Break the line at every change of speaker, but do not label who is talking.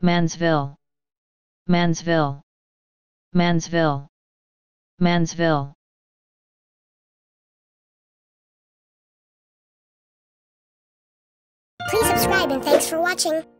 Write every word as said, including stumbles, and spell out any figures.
Mansville, Mansville, Mansville, Mansville.
Please subscribe and thanks for watching.